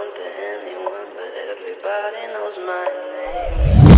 belong to anyone, but everybody knows my name.